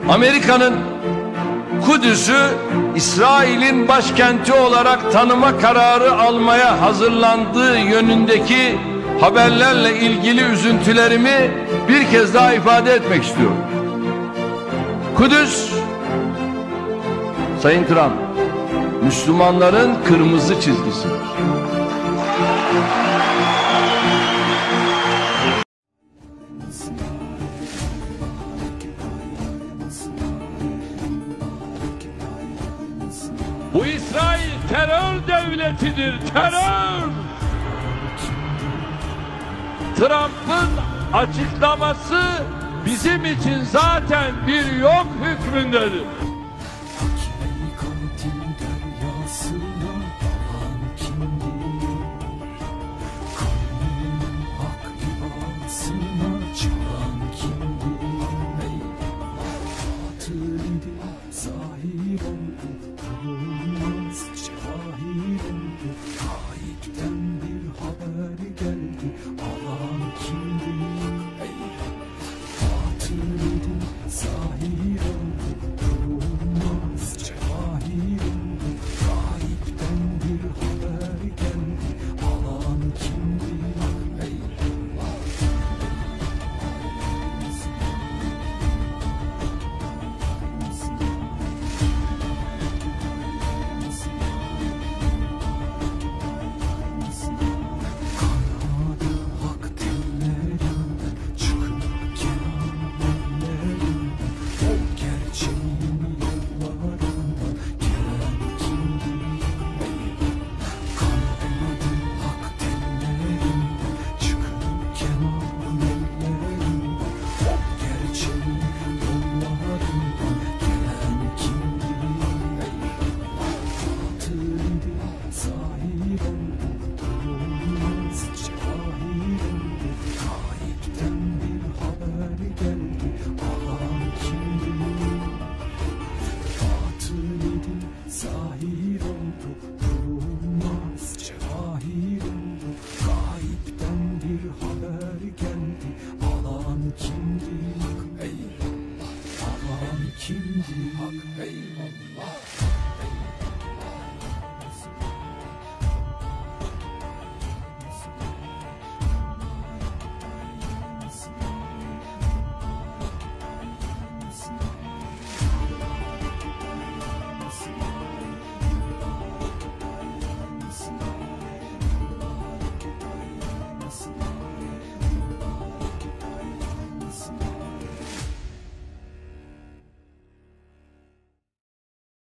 Amerika'nın Kudüs'ü İsrail'in başkenti olarak tanıma kararı almaya hazırlandığı yönündeki haberlerle ilgili üzüntülerimi bir kez daha ifade etmek istiyorum. Kudüs, Sayın Trump, Müslümanların kırmızı çizgisidir. Bu İsrail terör devletidir, terör! Trump'ın açıklaması bizim için zaten bir yok hükmündedir. Zahir oldu, durulmaz cevahir oldu. Gayipten bir haber geldi. Alan kimdi? Eyvallah. Alan kimdi? Eyvallah.